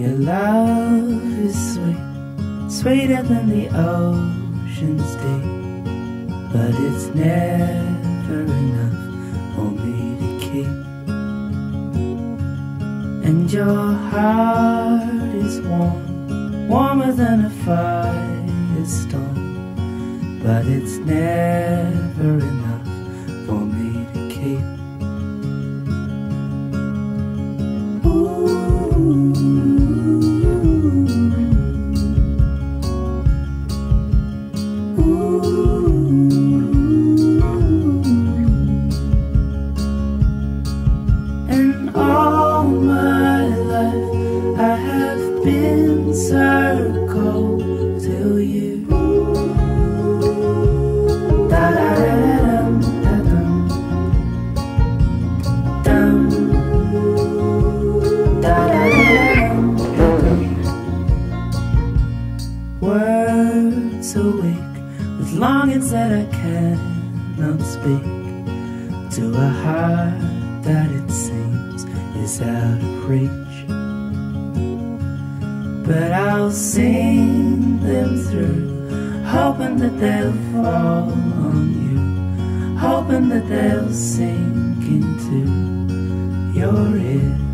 Your love is sweet, sweeter than the ocean's deep, but it's never enough for me to keep. And your heart is warm, warmer than a firestorm, but it's never enough for me to keep. And all my life I have been circled till you. Words are weak with longings that I cannot speak, to a heart that it seems is out of reach. But I'll sing them through, hoping that they'll fall on you, hoping that they'll sink into your ear.